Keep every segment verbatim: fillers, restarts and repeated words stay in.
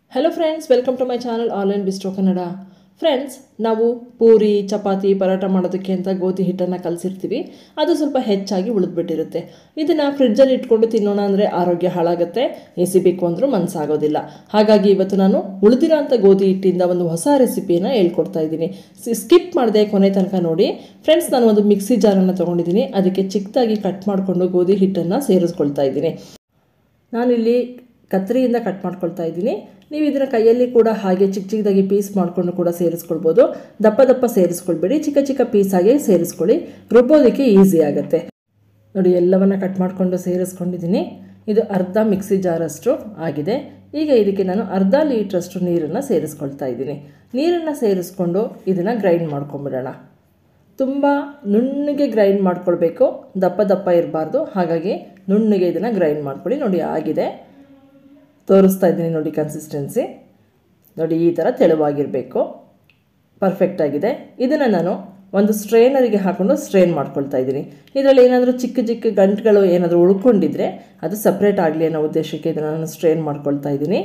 Hello friends, welcome to my channel Online Bistro Kannada. Friends, ನಾವು ಪೂರಿ, ಚಪಾತಿ, ಪರೋಟ ಮಾಡೋದಕ್ಕೆ ಅಂತ ಗೋಧಿ ಹಿಟ್ಟನ್ನು ಕಲಸಿರ್ತೀವಿ. ಅದು ಸ್ವಲ್ಪ ಹೆಚ್ಚಾಗಿ ಉಳಿದ್ಬಿಟ್ಟಿರುತ್ತೆ. ಇದನ್ನ ಫ್ರಿಡ್ಜ್ ಅಲ್ಲಿ ಇಟ್ಕೊಂಡು ತಿನ್ನೋಣ ಅಂದ್ರೆ ಆರೋಗ್ಯ ಹಾಳಾಗುತ್ತೆ. ಎಸಿಬೇಕು ಅಂದ್ರೂ ಮನಸ್ಸಾಗೋದಿಲ್ಲ. ಹಾಗಾಗಿ ಇವತ್ತು ನಾನು ಉಳಿದಿರೋ ಅಂತ ಗೋಧಿ ಹಿಟ್ಟಿಂದ ಒಂದು ಹೊಸ ರೆಸಿಪಿಯನ್ನು ಹೇಳ್ಕೊಡ್ತಾ ಇದ್ದೀನಿ. ಸ್ಕಿಪ್ ಮಾಡದೆ ಕೊನೆ ತನಕ ನೋಡಿ. ಫ್ರೆಂಡ್ಸ್, ನಾನು ಒಂದು ಮಿಕ್ಸಿ ಜಾರ್ ಅನ್ನು ತಗೊಂಡಿದ್ದೀನಿ. ಅದಕ್ಕೆ ಚಿಕ್ಕದಾಗಿ ಕಟ್ ಮಾಡಿಕೊಂಡು ಗೋಧಿ ಹಿಟ್ಟನ್ನು ಸೇರಿಸ್ಕೊಳ್ತಾ ಇದ್ದೀನಿ. ನಾನಿಲ್ಲಿ ಕತ್ತರಿಯಿಂದ ಕಟ್ ಮಾಡ್ಕೊಳ್ತಾ ಇದ್ದೀನಿ. ನೀವು ಇದನ್ನ ಕೈಯಲ್ಲಿ ಕೂಡ ಹಾಗೆ ಚಿಕ್ಕ ಚಿಕ್ಕದಾಗಿ ಪೀಸ್ ಮಾಡಿಕೊಂಡು ಕೂಡ ಸೇರಿಸ್ಕೊಳ್ಬೋದು. ದಪ್ಪ ದಪ್ಪ ಸೇರಿಸ್ಕೊಳ್ಬೇಡಿ, ಚಿಕ್ಕ ಚಿಕ್ಕ ಪೀಸಾಗೆ ಸೇರಿಸ್ಕೊಳ್ಳಿ. ರುಬ್ಬೋದಕ್ಕೆ ಈಸಿ ಆಗುತ್ತೆ. ನೋಡಿ, ಎಲ್ಲವನ್ನ ಕಟ್ ಮಾಡಿಕೊಂಡು ಸೇರಿಸ್ಕೊಂಡಿದ್ದೀನಿ. ಇದು ಅರ್ಧ ಮಿಕ್ಸಿ ಜಾರಷ್ಟು ಆಗಿದೆ. ಈಗ ಇದಕ್ಕೆ ನಾನು ಅರ್ಧ ಲೀಟ್ರಷ್ಟು ನೀರನ್ನು ಸೇರಿಸ್ಕೊಳ್ತಾ ಇದ್ದೀನಿ. ನೀರನ್ನು ಸೇರಿಸ್ಕೊಂಡು ಇದನ್ನು ಗ್ರೈಂಡ್ ಮಾಡ್ಕೊಂಬಿಡೋಣ. ತುಂಬ ನುಣ್ಣಗೆ ಗ್ರೈಂಡ್ ಮಾಡ್ಕೊಳ್ಬೇಕು, ದಪ್ಪ ದಪ್ಪ ಇರಬಾರ್ದು. ಹಾಗಾಗಿ ನುಣ್ಣಗೆ ಇದನ್ನು ಗ್ರೈಂಡ್ ಮಾಡ್ಕೊಳ್ಳಿ. ನೋಡಿ, ಆಗಿದೆ. ತೋರಿಸ್ತಾ ಇದ್ದೀನಿ ನೋಡಿ ಕನ್ಸಿಸ್ಟೆನ್ಸಿ. ನೋಡಿ, ಈ ಥರ ತೆಳುವಾಗಿರಬೇಕು. ಪರ್ಫೆಕ್ಟ್ ಆಗಿದೆ. ಇದನ್ನು ನಾನು ಒಂದು ಸ್ಟ್ರೈನರಿಗೆ ಹಾಕೊಂಡು ಸ್ಟ್ರೈನ್ ಮಾಡ್ಕೊಳ್ತಾ ಇದ್ದೀನಿ. ಇದರಲ್ಲಿ ಏನಾದರೂ ಚಿಕ್ಕ ಚಿಕ್ಕ ಗಂಟುಗಳು ಏನಾದರೂ ಉಳ್ಕೊಂಡಿದ್ರೆ ಅದು ಸಪ್ರೇಟ್ ಆಗಲಿ ಅನ್ನೋ ಉದ್ದೇಶಕ್ಕೆ ಇದನ್ನು ನಾನು ಸ್ಟ್ರೈನ್ ಮಾಡ್ಕೊಳ್ತಾ ಇದ್ದೀನಿ.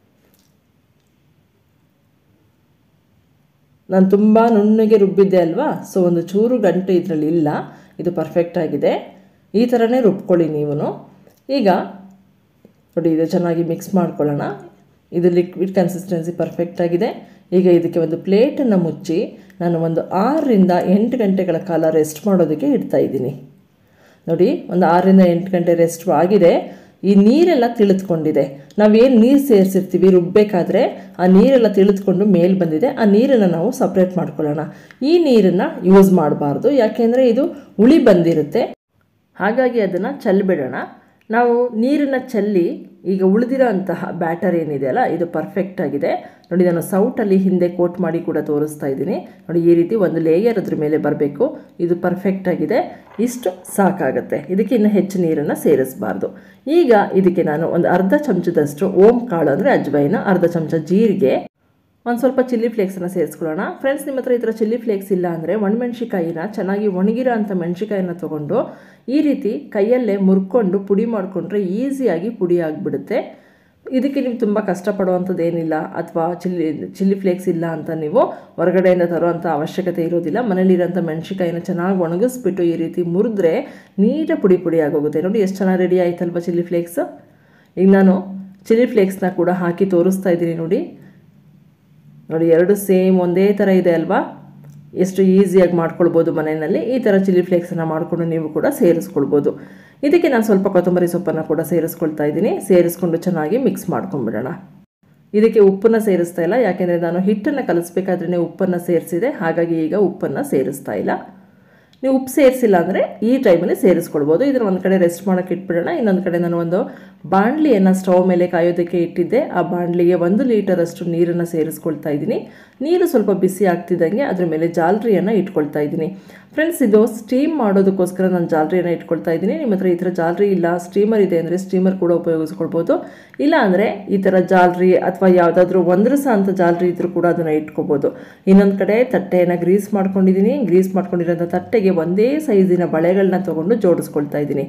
ನಾನು ತುಂಬ ನುಣ್ಣಗೆ ರುಬ್ಬಿದ್ದೆ ಅಲ್ವಾ, ಸೊ ಒಂದು ಚೂರು ಗಂಟು ಇದರಲ್ಲಿ ಇಲ್ಲ. ಇದು ಪರ್ಫೆಕ್ಟ್ ಆಗಿದೆ. ಈ ಥರನೇ ರುಬ್ಕೊಳ್ಳಿ ನೀವು. ಈಗ ನೋಡಿ, ಇದು ಚೆನ್ನಾಗಿ ಮಿಕ್ಸ್ ಮಾಡ್ಕೊಳ್ಳೋಣ. ಇದು ಲಿಕ್ವಿಡ್ ಕನ್ಸಿಸ್ಟೆನ್ಸಿ ಪರ್ಫೆಕ್ಟ್ ಆಗಿದೆ. ಈಗ ಇದಕ್ಕೆ ಒಂದು ಪ್ಲೇಟನ್ನು ಮುಚ್ಚಿ ನಾನು ಒಂದು ಆರರಿಂದ ಎಂಟು ಗಂಟೆಗಳ ಕಾಲ ರೆಸ್ಟ್ ಮಾಡೋದಕ್ಕೆ ಇಡ್ತಾ ಇದ್ದೀನಿ. ನೋಡಿ, ಒಂದು ಆರರಿಂದ ಎಂಟು ಗಂಟೆ ರೆಸ್ಟ್ ಆಗಿದೆ. ಈ ನೀರೆಲ್ಲ ತಿಳಿದುಕೊಂಡಿದೆ. ನಾವೇನು ನೀರು ಸೇರಿಸಿರ್ತೀವಿ ರುಬ್ಬಬೇಕಾದ್ರೆ ಆ ನೀರೆಲ್ಲ ತಿಳಿದುಕೊಂಡು ಮೇಲೆ ಬಂದಿದೆ. ಆ ನೀರನ್ನು ನಾವು ಸಪ್ರೇಟ್ ಮಾಡ್ಕೊಳ್ಳೋಣ. ಈ ನೀರನ್ನು ಯೂಸ್ ಮಾಡಬಾರ್ದು, ಯಾಕೆಂದರೆ ಇದು ಹುಳಿ ಬಂದಿರುತ್ತೆ. ಹಾಗಾಗಿ ಅದನ್ನು ಚೆಲ್ಲಿಬಿಡೋಣ. ನಾವು ನೀರನ್ನು ಚೆಲ್ಲಿ ಈಗ ಉಳಿದಿರೋ ಅಂತಹ ಬ್ಯಾಟರ್ ಏನಿದೆ ಅಲ್ಲ, ಇದು ಪರ್ಫೆಕ್ಟ್ ಆಗಿದೆ. ನೋಡಿ, ನಾನು ಸೌಟಲ್ಲಿ ಹಿಂದೆ ಕೋಟ್ ಮಾಡಿ ಕೂಡ ತೋರಿಸ್ತಾ ಇದ್ದೀನಿ. ನೋಡಿ, ಈ ರೀತಿ ಒಂದು ಲೇಯರ್ ಅದ್ರ ಮೇಲೆ ಬರಬೇಕು. ಇದು ಪರ್ಫೆಕ್ಟ್ ಆಗಿದೆ. ಇಷ್ಟು ಸಾಕಾಗುತ್ತೆ. ಇದಕ್ಕೆ ಇನ್ನು ಹೆಚ್ಚು ನೀರನ್ನು ಸೇರಿಸಬಾರ್ದು. ಈಗ ಇದಕ್ಕೆ ನಾನು ಒಂದು ಅರ್ಧ ಚಮಚದಷ್ಟು ಓಂ ಕಾಳು ಅಂದರೆ ಅಜ್ವೈನ, ಅರ್ಧ ಚಮಚ ಜೀರಿಗೆ, ಒಂದು ಸ್ವಲ್ಪ ಚಿಲ್ಲಿ ಫ್ಲೇಕ್ಸನ್ನು ಸೇರಿಸ್ಕೊಳ್ಳೋಣ. ಫ್ರೆಂಡ್ಸ್, ನಿಮ್ಮ ಹತ್ರ ಈ ಥರ ಚಿಲ್ಲಿ ಫ್ಲೇಕ್ಸ್ ಇಲ್ಲ ಅಂದರೆ ಒಣಮೆಣ್ಸಿಕಾಯಿನ ಚೆನ್ನಾಗಿ ಒಣಗಿರೋ ಅಂಥ ಮೆಣಸಿಕಾಯಿನ ತೊಗೊಂಡು ಈ ರೀತಿ ಕೈಯಲ್ಲೇ ಮುರ್ಕೊಂಡು ಪುಡಿ ಮಾಡಿಕೊಂಡ್ರೆ ಈಸಿಯಾಗಿ ಪುಡಿ ಆಗಿಬಿಡುತ್ತೆ. ಇದಕ್ಕೆ ನೀವು ತುಂಬ ಕಷ್ಟಪಡುವಂಥದ್ದು ಏನಿಲ್ಲ, ಅಥವಾ ಚಿಲ್ಲಿ ಚಿಲ್ಲಿ ಫ್ಲೇಕ್ಸ್ ಇಲ್ಲ ಅಂತ ನೀವು ಹೊರಗಡೆಯಿಂದ ತರುವಂಥ ಅವಶ್ಯಕತೆ ಇರೋದಿಲ್ಲ. ಮನೇಲಿರೋಂಥ ಮೆಣಸಿಕಾಯಿನ ಚೆನ್ನಾಗಿ ಒಣಗಿಸ್ಬಿಟ್ಟು ಈ ರೀತಿ ಮುರಿದ್ರೆ ನೀಟಾಗಿ ಪುಡಿ ಪುಡಿ ಆಗೋಗುತ್ತೆ. ನೋಡಿ, ಎಷ್ಟು ಚೆನ್ನಾಗಿ ರೆಡಿ ಆಯ್ತಲ್ವ ಚಿಲ್ಲಿ ಫ್ಲೇಕ್ಸ್. ಈಗ ನಾನು ಚಿಲ್ಲಿ ಫ್ಲೇಕ್ಸ್ನ ಕೂಡ ಹಾಕಿ ತೋರಿಸ್ತಾ ಇದ್ದೀನಿ. ನೋಡಿ ನೋಡಿ ಎರಡು ಸೇಮ್ ಒಂದೇ ಥರ ಇದೆ ಅಲ್ವಾ. ಎಷ್ಟು ಈಸಿಯಾಗಿ ಮಾಡ್ಕೊಳ್ಬೋದು ಮನೆಯಲ್ಲಿ. ಈ ಥರ ಚಿಲ್ಲಿ ಫ್ಲೇಕ್ಸನ್ನು ಮಾಡಿಕೊಂಡು ನೀವು ಕೂಡ ಸೇರಿಸ್ಕೊಳ್ಬೋದು. ಇದಕ್ಕೆ ನಾನು ಸ್ವಲ್ಪ ಕೊತ್ತಂಬರಿ ಸೊಪ್ಪನ್ನು ಕೂಡ ಸೇರಿಸ್ಕೊಳ್ತಾ ಇದ್ದೀನಿ. ಸೇರಿಸ್ಕೊಂಡು ಚೆನ್ನಾಗಿ ಮಿಕ್ಸ್ ಮಾಡ್ಕೊಂಡ್ಬಿಡೋಣ. ಇದಕ್ಕೆ ಉಪ್ಪನ್ನು ಸೇರಿಸ್ತಾ ಇಲ್ಲ, ಯಾಕೆಂದರೆ ನಾನು ಹಿಟ್ಟನ್ನು ಕಲಿಸ್ಬೇಕಾದ್ರೇ ಉಪ್ಪನ್ನು ಸೇರಿಸಿದೆ. ಹಾಗಾಗಿ ಈಗ ಉಪ್ಪನ್ನು ಸೇರಿಸ್ತಾ ಇಲ್ಲ. ನೀವು ಉಪ್ಪು ಸೇರಿಸಿಲ್ಲ ಅಂದರೆ ಈ ಟೈಮಲ್ಲಿ ಸೇರಿಸ್ಕೊಳ್ಬೋದು. ಇದನ್ನು ಒಂದು ಕಡೆ ರೆಸ್ಟ್ ಮಾಡೋಕ್ಕೆ ಇಟ್ಬಿಡೋಣ. ಇನ್ನೊಂದು ಕಡೆ ನಾನು ಒಂದು ಬಾಣಲಿಯನ್ನು ಸ್ಟವ್ ಮೇಲೆ ಕಾಯೋದಕ್ಕೆ ಇಟ್ಟಿದ್ದೆ. ಆ ಬಾಣಲಿಗೆ ಒಂದು ಲೀಟರಷ್ಟು ನೀರನ್ನು ಸೇರಿಸ್ಕೊಳ್ತಾ ಇದ್ದೀನಿ. ನೀರು ಸ್ವಲ್ಪ ಬಿಸಿ ಆಗ್ತಿದ್ದಂಗೆ ಅದ್ರ ಮೇಲೆ ಜಾಲರಿಯನ್ನು ಇಟ್ಕೊಳ್ತಾ ಇದ್ದೀನಿ. ಫ್ರೆಂಡ್ಸ್, ಇದು ಸ್ಟೀಮ್ ಮಾಡೋದಕ್ಕೋಸ್ಕರ ನಾನು ಜಾಲರಿಯನ್ನು ಇಟ್ಕೊಳ್ತಾ ಇದ್ದೀನಿ. ನಿಮ್ಮ ಹತ್ರ ಈ ಥರ ಜಾಲರಿ ಇಲ್ಲ, ಸ್ಟೀಮರ್ ಇದೆ ಅಂದರೆ ಸ್ಟೀಮರ್ ಕೂಡ ಉಪಯೋಗಿಸ್ಕೊಳ್ಬೋದು. ಇಲ್ಲ ಅಂದರೆ ಈ ಥರ ಜಾಲರಿ ಅಥವಾ ಯಾವುದಾದ್ರೂ ಒಂದ್ರಸ ಅಂತ ಜಾಲರಿ ಇದ್ರೂ ಕೂಡ ಅದನ್ನು ಇಟ್ಕೋಬೋದು. ಇನ್ನೊಂದು ಕಡೆ ತಟ್ಟೆಯನ್ನು ಗ್ರೀಸ್ ಮಾಡ್ಕೊಂಡಿದ್ದೀನಿ. ಗ್ರೀಸ್ ಮಾಡ್ಕೊಂಡಿರೋಂಥ ತಟ್ಟೆಗೆ ಒಂದೇ ಸೈಜಿನ ಬಳೆಗಳನ್ನ ತೊಗೊಂಡು ಜೋಡಿಸ್ಕೊಳ್ತಾ ಇದ್ದೀನಿ.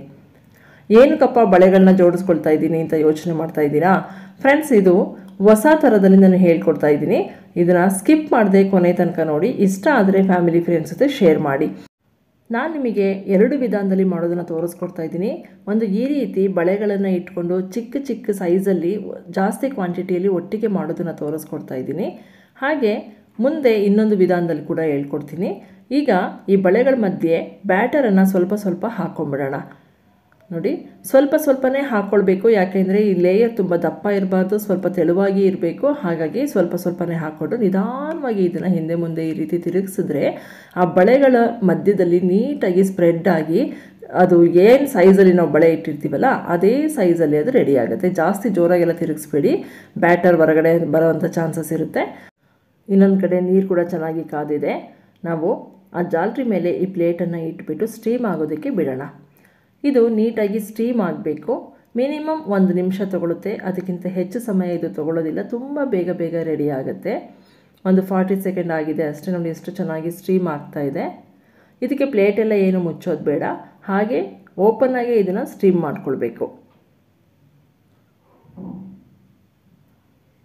ಏನಕ್ಕಪ್ಪ ಬಳೆಗಳನ್ನ ಜೋಡಿಸ್ಕೊಳ್ತಾ ಇದ್ದೀನಿ ಅಂತ ಯೋಚನೆ ಮಾಡ್ತಾ ಇದ್ದೀರಾ? ಫ್ರೆಂಡ್ಸ್, ಇದು ಹೊಸ ಥರದಲ್ಲಿ ನಾನು ಹೇಳ್ಕೊಡ್ತಾ ಇದ್ದೀನಿ. ಇದನ್ನು ಸ್ಕಿಪ್ ಮಾಡದೆ ಕೊನೆ ತನಕ ನೋಡಿ. ಇಷ್ಟ ಆದರೆ ಫ್ಯಾಮಿಲಿ ಫ್ರೆಂಡ್ಸ್ ಜೊತೆ ಶೇರ್ ಮಾಡಿ. ನಾನು ನಿಮಗೆ ಎರಡು ವಿಧಾನದಲ್ಲಿ ಮಾಡೋದನ್ನು ತೋರಿಸ್ಕೊಡ್ತಾ ಇದ್ದೀನಿ. ಒಂದು ಈ ರೀತಿ ಬಳೆಗಳನ್ನು ಇಟ್ಕೊಂಡು ಚಿಕ್ಕ ಚಿಕ್ಕ ಸೈಜಲ್ಲಿ ಜಾಸ್ತಿ ಕ್ವಾಂಟಿಟಿಯಲ್ಲಿ ಒಟ್ಟಿಗೆ ಮಾಡೋದನ್ನು ತೋರಿಸ್ಕೊಡ್ತಾ ಇದ್ದೀನಿ. ಹಾಗೆ ಮುಂದೆ ಇನ್ನೊಂದು ವಿಧಾನದಲ್ಲಿ ಕೂಡ ಹೇಳ್ಕೊಡ್ತೀನಿ. ಈಗ ಈ ಬಳೆಗಳ ಮಧ್ಯೆ ಬ್ಯಾಟರನ್ನು ಸ್ವಲ್ಪ ಸ್ವಲ್ಪ ಹಾಕ್ಕೊಂಬಿಡೋಣ. ನೋಡಿ, ಸ್ವಲ್ಪ ಸ್ವಲ್ಪನೇ ಹಾಕ್ಕೊಳ್ಬೇಕು, ಯಾಕೆಂದರೆ ಈ ಲೇಯರ್ ತುಂಬ ದಪ್ಪ ಇರಬಾರ್ದು, ಸ್ವಲ್ಪ ತೆಳುವಾಗಿ ಇರಬೇಕು. ಹಾಗಾಗಿ ಸ್ವಲ್ಪ ಸ್ವಲ್ಪನೇ ಹಾಕ್ಕೊಂಡು ನಿಧಾನವಾಗಿ ಇದನ್ನು ಹಿಂದೆ ಮುಂದೆ ಈ ರೀತಿ ತಿರುಗಿಸಿದ್ರೆ ಆ ಬಳೆಗಳ ಮಧ್ಯದಲ್ಲಿ ನೀಟಾಗಿ ಸ್ಪ್ರೆಡ್ ಆಗಿ ಅದು ಏನು ಸೈಜಲ್ಲಿ ನಾವು ಬಳೆ ಇಟ್ಟಿರ್ತೀವಲ್ಲ ಅದೇ ಸೈಜಲ್ಲಿ ಅದು ರೆಡಿ ಆಗುತ್ತೆ. ಜಾಸ್ತಿ ಜೋರಾಗೆಲ್ಲ ತಿರುಗಿಸ್ಬೇಡಿ, ಬ್ಯಾಟರ್ ಹೊರಗಡೆ ಬರೋವಂಥ ಚಾನ್ಸಸ್ ಇರುತ್ತೆ. ಇನ್ನೊಂದು ಕಡೆ ನೀರು ಕೂಡ ಚೆನ್ನಾಗಿ ಕಾದಿದೆ. ನಾವು ಆ ಜಾಲರಿ ಮೇಲೆ ಈ ಪ್ಲೇಟನ್ನು ಇಟ್ಬಿಟ್ಟು ಸ್ಟೀಮ್ ಆಗೋದಕ್ಕೆ ಬಿಡೋಣ. ಇದು ನೀಟಾಗಿ ಸ್ಟೀಮ್ ಆಗಬೇಕು. ಮಿನಿಮಮ್ ಒಂದು ನಿಮಿಷ ತಗೊಳುತ್ತೆ, ಅದಕ್ಕಿಂತ ಹೆಚ್ಚು ಸಮಯ ಇದು ತಗೊಳ್ಳೋದಿಲ್ಲ. ತುಂಬ ಬೇಗ ಬೇಗ ರೆಡಿ ಆಗುತ್ತೆ. ಒಂದು ಫಾರ್ಟಿ ಸೆಕೆಂಡ್ ಆಗಿದೆ ಅಷ್ಟೇ. ನೋಡಿ ಎಷ್ಟು ಚೆನ್ನಾಗಿ ಸ್ಟೀಮ್ ಆಗ್ತಾ ಇದೆ. ಇದಕ್ಕೆ ಪ್ಲೇಟೆಲ್ಲ ಏನು ಮುಚ್ಚೋದು ಬೇಡ, ಹಾಗೆ ಓಪನ್ನಾಗೆ ಇದನ್ನು ಸ್ಟೀಮ್ ಮಾಡ್ಕೊಳ್ಬೇಕು.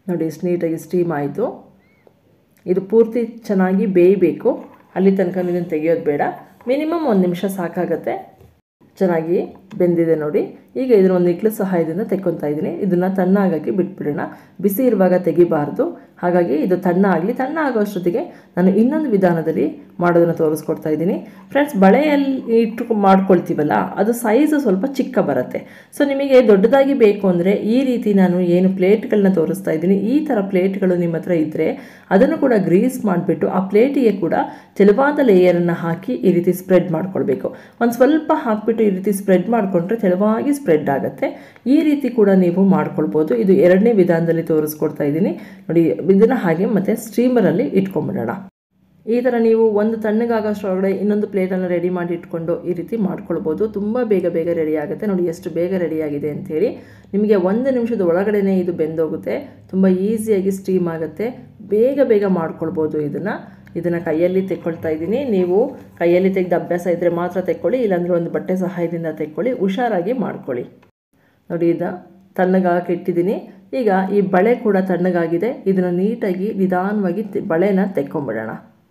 ನೋಡಿ ಇಷ್ಟು ನೀಟಾಗಿ ಸ್ಟೀಮ್ ಆಯಿತು. ಇದು ಪೂರ್ತಿ ಚೆನ್ನಾಗಿ ಬೇಯಬೇಕು, ಅಲ್ಲಿ ತನಕ ಇದನ್ನು ತೆಗೆಯೋದು ಬೇಡ. ಮಿನಿಮಮ್ ಒಂದು ನಿಮಿಷ ಸಾಕಾಗತ್ತೆ. ಚೆನ್ನಾಗಿ ಬೆಂದಿದೆ ನೋಡಿ. ಈಗ ಇದನ್ನ ಒಂದು ಇಕ್ಳು ಸಹಾಯದಿಂದ ತೆಕ್ಕೊತಾ ಇದ್ದೀನಿ. ಇದನ್ನು ತಣ್ಣಾಗಕ್ಕೆ ಬಿಟ್ಬಿಡೋಣ. ಬಿಸಿ ಇರುವಾಗ ತೆಗಿಬಾರ್ದು. ಹಾಗಾಗಿ ಇದು ತಣ್ಣ ಆಗಲಿ. ತಣ್ಣ ಆಗೋಷ್ಟೊತ್ತಿಗೆ ನಾನು ಇನ್ನೊಂದು ವಿಧಾನದಲ್ಲಿ ಮಾಡೋದನ್ನು ತೋರಿಸ್ಕೊಡ್ತಾ ಇದ್ದೀನಿ. ಫ್ರೆಂಡ್ಸ್, ಬಳೆಯಲ್ಲಿ ಇಟ್ಟು ಮಾಡ್ಕೊಳ್ತೀವಲ್ಲ, ಅದು ಸೈಜು ಸ್ವಲ್ಪ ಚಿಕ್ಕ ಬರುತ್ತೆ. ಸೊ ನಿಮಗೆ ದೊಡ್ಡದಾಗಿ ಬೇಕು ಅಂದರೆ ಈ ರೀತಿ ನಾನು ಏನು ಪ್ಲೇಟ್ಗಳನ್ನ ತೋರಿಸ್ತಾ ಇದ್ದೀನಿ, ಈ ಥರ ಪ್ಲೇಟ್ಗಳು ನಿಮ್ಮ ಹತ್ರ ಇದ್ದರೆ ಅದನ್ನು ಕೂಡ ಗ್ರೀಸ್ ಮಾಡಿಬಿಟ್ಟು ಆ ಪ್ಲೇಟಿಗೆ ಕೂಡ ತೆಳುವಾದ ಲೇಯರನ್ನು ಹಾಕಿ ಈ ರೀತಿ ಸ್ಪ್ರೆಡ್ ಮಾಡ್ಕೊಳ್ಬೇಕು. ಒಂದು ಸ್ವಲ್ಪ ಹಾಕಿಬಿಟ್ಟು ಈ ರೀತಿ ಸ್ಪ್ರೆಡ್ ಮಾಡಿಕೊಂಡ್ರೆ ತೆಳುವಾಗಿ ಸ್ಪ್ರೆಡ್ ಆಗುತ್ತೆ. ಈ ರೀತಿ ಕೂಡ ನೀವು ಮಾಡ್ಕೊಳ್ಬೋದು. ಇದು ಎರಡನೇ ವಿಧಾನದಲ್ಲಿ ತೋರಿಸ್ಕೊಡ್ತಾ ಇದ್ದೀನಿ ನೋಡಿ. ಇದನ್ನು ಹಾಗೆ ಮತ್ತು ಸ್ಟೀಮರಲ್ಲಿ ಇಟ್ಕೊಂಡ್ಬಿಡೋಣ. ಈ ಥರ ನೀವು ಒಂದು ತಣ್ಣಗಾಗೋಷ್ಟರೊಳಗಡೆ ಇನ್ನೊಂದು ಪ್ಲೇಟನ್ನು ರೆಡಿ ಮಾಡಿ ಇಟ್ಕೊಂಡು ಈ ರೀತಿ ಮಾಡ್ಕೊಳ್ಬೋದು. ತುಂಬ ಬೇಗ ಬೇಗ ರೆಡಿ ಆಗುತ್ತೆ. ನೋಡಿ ಎಷ್ಟು ಬೇಗ ರೆಡಿಯಾಗಿದೆ ಅಂಥೇಳಿ. ನಿಮಗೆ ಒಂದು ನಿಮಿಷದ ಒಳಗಡೆ ಇದು ಬೆಂದೋಗುತ್ತೆ. ತುಂಬ ಈಸಿಯಾಗಿ ಸ್ಟೀಮ್ ಆಗುತ್ತೆ. ಬೇಗ ಬೇಗ ಮಾಡ್ಕೊಳ್ಬೋದು ಇದನ್ನು. ಇದನ್ನು ಕೈಯಲ್ಲಿ ತೆಕ್ಕೊಳ್ತಾ ಇದ್ದೀನಿ. ನೀವು ಕೈಯಲ್ಲಿ ತೆಗೆದು ಅಭ್ಯಾಸ ಇದ್ದರೆ ಮಾತ್ರ ತೆಕ್ಕೊಳ್ಳಿ, ಇಲ್ಲಾಂದರೆ ಒಂದು ಬಟ್ಟೆ ಸಹಾಯದಿಂದ ತೆಕ್ಕೊಳ್ಳಿ. ಹುಷಾರಾಗಿ ಮಾಡ್ಕೊಳ್ಳಿ. ನೋಡಿ, ಇದು ತಣ್ಣಗಾಗಕ್ಕೆ ಇಟ್ಟಿದ್ದೀನಿ. ಈಗ ಈ ಬಳೆ ಕೂಡ ತಣ್ಣಗಾಗಿದೆ. ಇದನ್ನು ನೀಟಾಗಿ ನಿಧಾನವಾಗಿ ಬಳೆನ ತೆಕ್ಕೊಂಬಿಡೋಣ.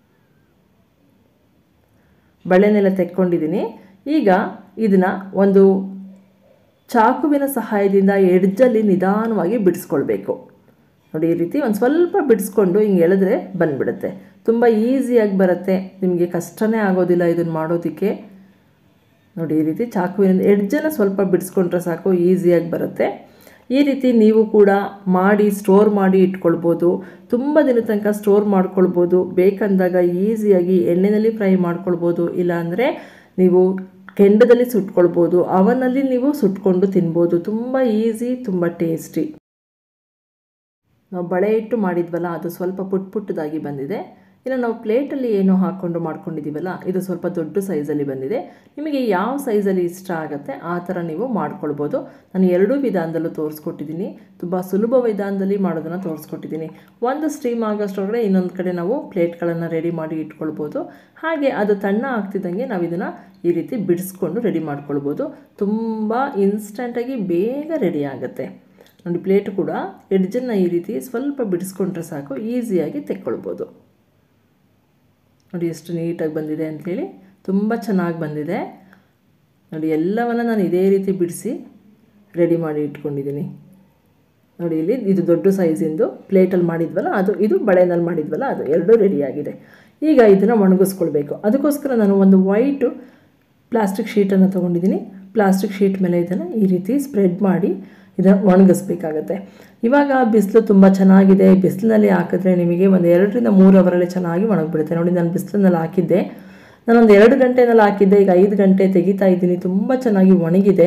ಬಳೆನೆಲ್ಲ ತೆಕ್ಕೊಂಡಿದ್ದೀನಿ. ಈಗ ಇದನ್ನು ಒಂದು ಚಾಕುವಿನ ಸಹಾಯದಿಂದ ಎಡ್ಜಲ್ಲಿ ನಿಧಾನವಾಗಿ ಬಿಡಿಸ್ಕೊಳ್ಬೇಕು. ನೋಡಿ, ಈ ರೀತಿ ಒಂದು ಸ್ವಲ್ಪ ಬಿಡಿಸ್ಕೊಂಡು ಹಿಂಗೆ ಎಳೆದ್ರೆ ಬಂದುಬಿಡುತ್ತೆ. ತುಂಬ ಈಸಿಯಾಗಿ ಬರುತ್ತೆ. ನಿಮಗೆ ಕಷ್ಟನೇ ಆಗೋದಿಲ್ಲ ಇದನ್ನು ಮಾಡೋದಕ್ಕೆ. ನೋಡಿ, ಈ ರೀತಿ ಚಾಕುವಿನ ಎಡ್ಜನ್ನು ಸ್ವಲ್ಪ ಬಿಡಿಸ್ಕೊಂಡ್ರೆ ಸಾಕು, ಈಸಿಯಾಗಿ ಬರುತ್ತೆ. ಈ ರೀತಿ ನೀವು ಕೂಡ ಮಾಡಿ ಸ್ಟೋರ್ ಮಾಡಿ ಇಟ್ಕೊಳ್ಬೋದು. ತುಂಬ ದಿನ ತನಕ ಸ್ಟೋರ್ ಮಾಡ್ಕೊಳ್ಬೋದು. ಬೇಕಂದಾಗ ಈಸಿಯಾಗಿ ಎಣ್ಣೆಯಲ್ಲಿ ಫ್ರೈ ಮಾಡ್ಕೊಳ್ಬೋದು, ಇಲ್ಲಾಂದರೆ ನೀವು ಕೆಂಡದಲ್ಲಿ ಸುಟ್ಕೊಳ್ಬೋದು. ಅವನಲ್ಲಿ ನೀವು ಸುಟ್ಕೊಂಡು ತಿನ್ಬೋದು. ತುಂಬ ಈಸಿ, ತುಂಬ ಟೇಸ್ಟಿ. ನಾವು ಬಳೆ ಇಟ್ಟು ಮಾಡಿದ್ವಲ್ಲ, ಅದು ಸ್ವಲ್ಪ ಪುಟ್ ಪುಟ್ಟದಾಗಿ ಬಂದಿದೆ. ಇನ್ನು ನಾವು ಪ್ಲೇಟಲ್ಲಿ ಏನೋ ಹಾಕ್ಕೊಂಡು ಮಾಡ್ಕೊಂಡಿದ್ದೀವಲ್ಲ, ಇದು ಸ್ವಲ್ಪ ದೊಡ್ಡ ಸೈಜಲ್ಲಿ ಬಂದಿದೆ. ನಿಮಗೆ ಯಾವ ಸೈಜಲ್ಲಿ ಇಷ್ಟ ಆಗುತ್ತೆ ಆ ಥರ ನೀವು ಮಾಡ್ಕೊಳ್ಬೋದು. ನಾನು ಎರಡೂ ವಿಧಾನದಲ್ಲೂ ತೋರಿಸ್ಕೊಟ್ಟಿದ್ದೀನಿ. ತುಂಬ ಸುಲಭ ವಿಧಾನದಲ್ಲಿ ಮಾಡೋದನ್ನು ತೋರಿಸ್ಕೊಟ್ಟಿದ್ದೀನಿ. ಒಂದು ಸ್ಟೀಮ್ ಆಗೋಷ್ಟರೊಳಗಡೆ ಇನ್ನೊಂದು ಕಡೆ ನಾವು ಪ್ಲೇಟ್ಗಳನ್ನು ರೆಡಿ ಮಾಡಿ ಇಟ್ಕೊಳ್ಬೋದು. ಹಾಗೆ ಅದು ತಣ್ಣ ಆಗ್ತಿದ್ದಂಗೆ ನಾವು ಇದನ್ನು ಈ ರೀತಿ ಬಿಡಿಸ್ಕೊಂಡು ರೆಡಿ ಮಾಡ್ಕೊಳ್ಬೋದು. ತುಂಬ ಇನ್ಸ್ಟಂಟಾಗಿ ಬೇಗ ರೆಡಿ ಆಗುತ್ತೆ. ನೋಡಿ, ಪ್ಲೇಟು ಕೂಡ ಎಡ್ಜನ್ನು ಈ ರೀತಿ ಸ್ವಲ್ಪ ಬಿಡಿಸ್ಕೊಂಡ್ರೆ ಸಾಕು, ಈಸಿಯಾಗಿ ತೆಕ್ಕೊಳ್ಬೋದು. ನೋಡಿ ಎಷ್ಟು ನೀಟಾಗಿ ಬಂದಿದೆ ಅಂಥೇಳಿ. ತುಂಬ ಚೆನ್ನಾಗಿ ಬಂದಿದೆ ನೋಡಿ. ಎಲ್ಲವನ್ನು ನಾನು ಇದೇ ರೀತಿ ಬಿಡಿಸಿ ರೆಡಿ ಮಾಡಿ ಇಟ್ಕೊಂಡಿದ್ದೀನಿ. ನೋಡಿ, ಇಲ್ಲಿ ಇದು ದೊಡ್ಡ ಸೈಜಿಂದು ಪ್ಲೇಟಲ್ಲಿ ಮಾಡಿದ್ವಲ್ಲ ಅದು, ಇದು ಬಳೆನಲ್ಲಿ ಮಾಡಿದ್ವಲ್ಲ ಅದು, ಎರಡೂ ರೆಡಿಯಾಗಿದೆ. ಈಗ ಇದನ್ನು ಒಣಗಿಸ್ಕೊಳ್ಬೇಕು. ಅದಕ್ಕೋಸ್ಕರ ನಾನು ಒಂದು ವೈಟು ಪ್ಲಾಸ್ಟಿಕ್ ಶೀಟನ್ನು ತೊಗೊಂಡಿದ್ದೀನಿ. ಪ್ಲಾಸ್ಟಿಕ್ ಶೀಟ್ ಮೇಲೆ ಇದನ್ನು ಈ ರೀತಿ ಸ್ಪ್ರೆಡ್ ಮಾಡಿ ಇದನ್ನು ಒಣಗಿಸ್ಬೇಕಾಗತ್ತೆ. ಇವಾಗ ಬಿಸಿಲು ತುಂಬ ಚೆನ್ನಾಗಿದೆ. ಬಿಸಿಲಿನಲ್ಲಿ ಹಾಕಿದ್ರೆ ನಿಮಗೆ ಒಂದು ಎರಡರಿಂದ ಮೂರು ಅವರಲ್ಲಿ ಚೆನ್ನಾಗಿ ಒಣಗಿಬಿಡುತ್ತೆ. ನೋಡಿ, ನಾನು ಬಿಸಿಲಿನಲ್ಲಿ ಹಾಕಿದ್ದೆ. ನಾನೊಂದು ಎರಡು ಗಂಟೆನಲ್ಲಿ ಹಾಕಿದ್ದೆ. ಈಗ ಐದು ಗಂಟೆ ತೆಗಿತಾ ಇದ್ದೀನಿ. ತುಂಬ ಚೆನ್ನಾಗಿ ಒಣಗಿದೆ.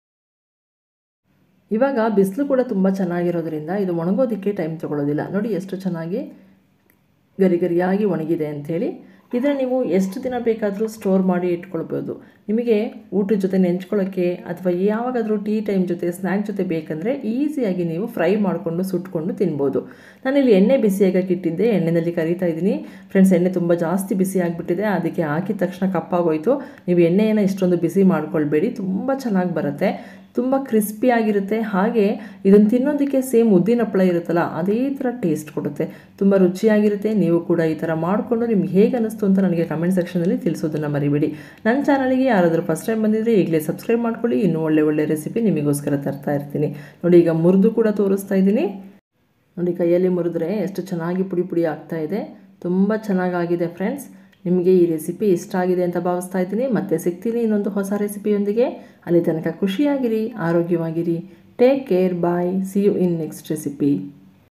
ಇವಾಗ ಬಿಸಿಲು ಕೂಡ ತುಂಬ ಚೆನ್ನಾಗಿರೋದ್ರಿಂದ ಇದು ಒಣಗೋದಕ್ಕೆ ಟೈಮ್ ತೊಗೊಳ್ಳೋದಿಲ್ಲ. ನೋಡಿ ಎಷ್ಟು ಚೆನ್ನಾಗಿ ಗರಿ ಗರಿಯಾಗಿ ಒಣಗಿದೆ ಅಂಥೇಳಿ. ಇದನ್ನು ನೀವು ಎಷ್ಟು ದಿನ ಬೇಕಾದರೂ ಸ್ಟೋರ್ ಮಾಡಿ ಇಟ್ಕೊಳ್ಬೋದು. ನಿಮಗೆ ಊಟದ ಜೊತೆ ನೆಂಚ್ಕೊಳ್ಳೋಕ್ಕೆ ಅಥವಾ ಯಾವಾಗಾದರೂ ಟೀ ಟೈಮ್ ಜೊತೆ ಸ್ನ್ಯಾಕ್ ಜೊತೆ ಬೇಕಂದರೆ ಈಸಿಯಾಗಿ ನೀವು ಫ್ರೈ ಮಾಡಿಕೊಂಡು ಸುಟ್ಕೊಂಡು ತಿನ್ಬೋದು. ನಾನಿಲ್ಲಿ ಎಣ್ಣೆ ಬಿಸಿಯಾಗಕ್ಕೆ ಇಟ್ಟಿದ್ದೆ. ಎಣ್ಣೆಯಲ್ಲಿ ಕರಿತಾ ಇದ್ದೀನಿ. ಫ್ರೆಂಡ್ಸ್, ಎಣ್ಣೆ ತುಂಬ ಜಾಸ್ತಿ ಬಿಸಿ ಆಗಿಬಿಟ್ಟಿದೆ. ಅದಕ್ಕೆ ಹಾಕಿದ ತಕ್ಷಣ ಕಪ್ಪಾಗೋಯ್ತು. ನೀವು ಎಣ್ಣೆಯನ್ನು ಇಷ್ಟೊಂದು ಬಿಸಿ ಮಾಡ್ಕೊಳ್ಬೇಡಿ. ತುಂಬ ಚೆನ್ನಾಗಿ ಬರುತ್ತೆ. ತುಂಬ ಕ್ರಿಸ್ಪಿಯಾಗಿರುತ್ತೆ. ಹಾಗೆ ಇದನ್ನು ತಿನ್ನೋದಕ್ಕೆ ಸೇಮ್ ಉದ್ದಿನ ಹಪ್ಪಳ ಇರುತ್ತಲ್ಲ, ಅದೇ ಥರ ಟೇಸ್ಟ್ ಕೊಡುತ್ತೆ. ತುಂಬ ರುಚಿಯಾಗಿರುತ್ತೆ. ನೀವು ಕೂಡ ಈ ಥರ ಮಾಡಿಕೊಂಡು ನಿಮ್ಗೆ ಹೇಗೆ ಅನ್ನಿಸ್ತು ಅಂತ ನನಗೆ ಕಮೆಂಟ್ ಸೆಕ್ಷನಲ್ಲಿ ತಿಳಿಸೋದನ್ನು ಮರಿಬೇಡಿ. ನನ್ನ ಚಾನಲ್ಗೆ ಯಾರಾದರೂ ಫಸ್ಟ್ ಟೈಮ್ ಬಂದಿದ್ದರೆ ಈಗಲೇ ಸಬ್ಸ್ಕ್ರೈಬ್ ಮಾಡ್ಕೊಳ್ಳಿ. ಇನ್ನೂ ಒಳ್ಳೆ ಒಳ್ಳೆ ರೆಸಿಪಿ ನಿಮಗೋಸ್ಕರ ತರ್ತಾ ಇರ್ತೀನಿ. ನೋಡಿ, ಈಗ ಮುರಿದು ಕೂಡ ತೋರಿಸ್ತಾ ಇದ್ದೀನಿ. ನೋಡಿ, ಕೈಯಲ್ಲಿ ಮುರಿದ್ರೆ ಎಷ್ಟು ಚೆನ್ನಾಗಿ ಪುಡಿ ಪುಡಿ ಆಗ್ತಾ ಇದೆ. ತುಂಬ ಚೆನ್ನಾಗಾಗಿದೆ ಫ್ರೆಂಡ್ಸ್. ನಿಮಗೆ ಈ ರೆಸಿಪಿ ಇಷ್ಟ ಆಗಿದೆ ಅಂತ ಭಾವಿಸ್ತಾ ಇದ್ದೀನಿ. ಮತ್ತೆ ಸಿಗ್ತೀನಿ ಇನ್ನೊಂದು ಹೊಸ ರೆಸಿಪಿಯೊಂದಿಗೆ. ಅಲ್ಲಿ ತನಕ ಖುಷಿಯಾಗಿರಿ, ಆರೋಗ್ಯವಾಗಿರಿ. Take care, bye. See you in next recipe.